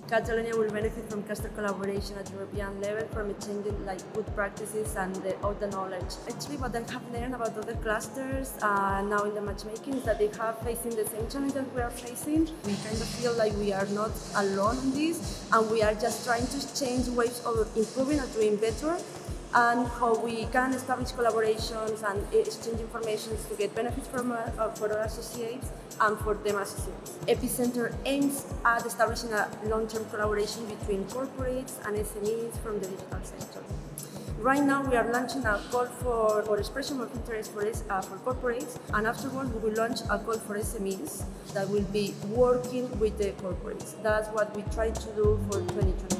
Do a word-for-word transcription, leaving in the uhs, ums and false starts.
Catalonia will benefit from cluster collaboration at European level, from exchanging like good practices and the, all the knowledge. Actually, what I have learned about other clusters uh, now in the matchmaking is that they have facing the same challenges we are facing. We kind of feel like we are not alone in this, and we are just trying to change ways of improving and doing better, and how we can establish collaborations and exchange information to get benefits from, uh, for our associates and for them associates. ePIcentre aims at establishing a long-term collaboration between corporates and S M Es from the digital sector. Right now we are launching a call for, for expression of interest for, uh, for corporates, and afterwards we will launch a call for S M Es that will be working with the corporates. That's what we try to do for twenty twenty.